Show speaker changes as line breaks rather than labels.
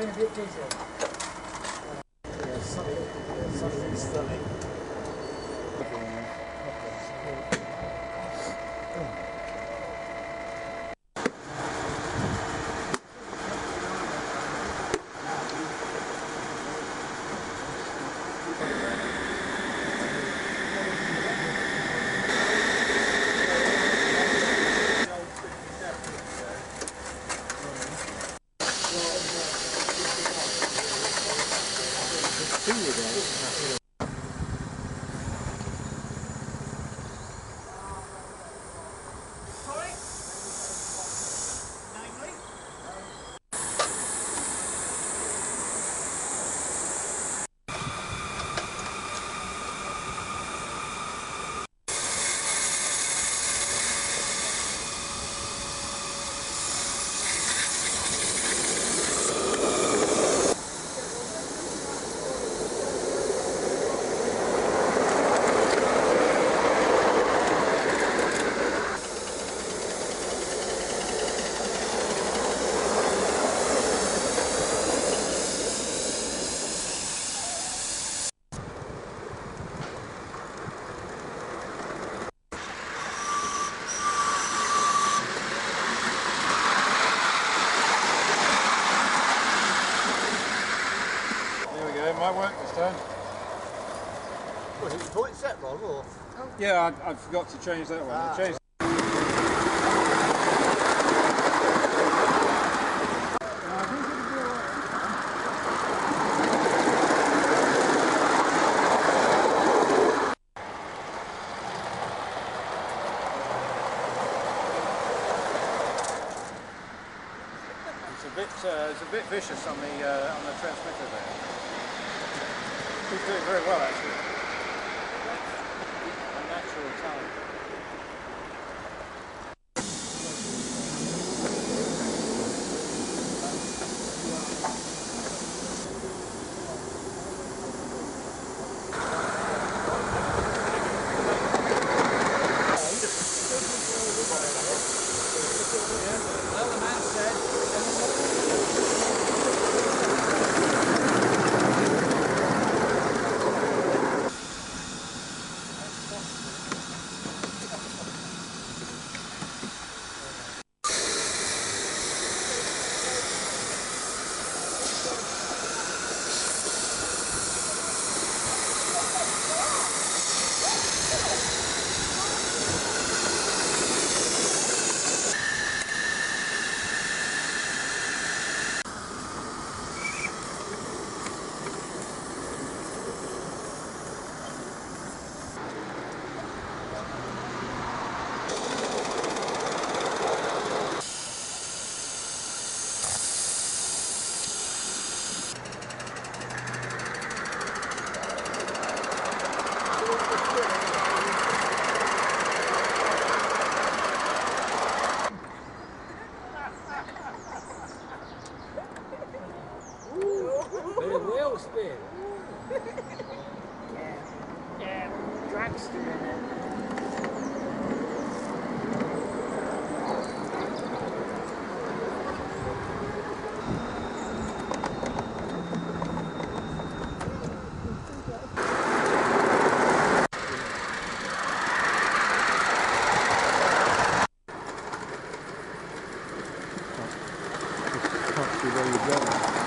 been a bit dizzy. Yeah, something stunning.
Might work this time.
Was it the point set wrong or?
Yeah, I forgot to change that one. I changed it's a bit vicious on the transmitter there. He's doing very well actually. A natural talent.
Well, the man said. Bit of wheel spin. Yeah, dragster in it.
Can't see where you're going.